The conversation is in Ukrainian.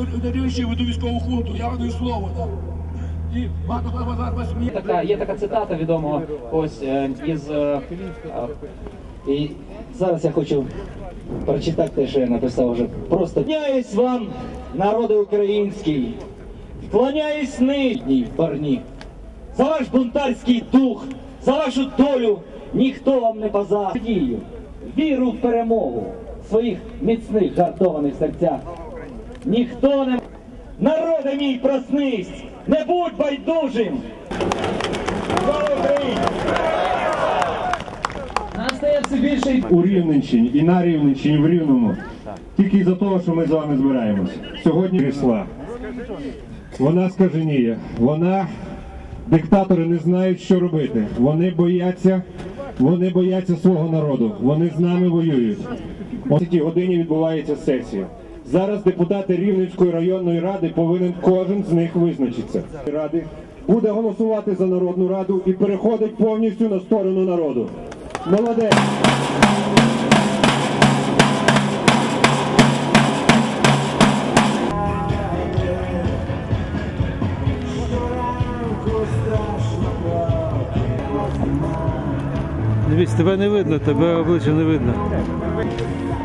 найвищий веду військову хунту, я веду слово. І багато хто зараз посміє. Є така цитата відома ось із... І зараз я хочу прочитати те, що я написав вже. Просто вклоняюсь вам, народи український, вклоняюсь нині, парні, за ваш бунтарський дух, за вашу долю ніхто вам не позадію. Віру в перемогу в своїх міцних гартованих серцях. Ніхто не... Народе мій, проснись, не будь байдужим! Слава Україні! Настає все більше у Рівненщині і на Рівненщині, в Рівному. Тільки із-за того, що ми з вами збираємось. Сьогодні прийшла. Вона скаженіє. Диктатори не знають, що робити. Вони бояться свого народу. Вони з нами воюють. О цій годині відбувається сесія. Зараз депутати Рівненської районної ради повинен кожен з них визначитися. Ради буде голосувати за Народну раду і переходить повністю на сторону народу. Молодець! Дивись, тебе не видно, тебе обличчя не видно.